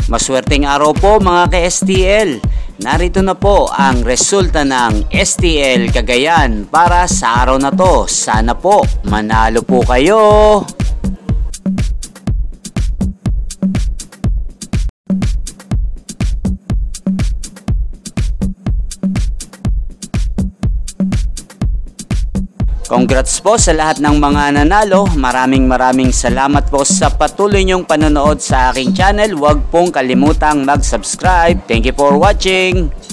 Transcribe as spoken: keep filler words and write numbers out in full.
Maswerteng araw po mga ka-S T L. Narito na po ang resulta ng S T L Cagayan para sa araw na to. Sana po manalo po kayo. Congrats po sa lahat ng mga nanalo. Maraming maraming salamat po sa patuloy niyong panonood sa aking channel. Huwag pong kalimutang mag-subscribe. Thank you for watching.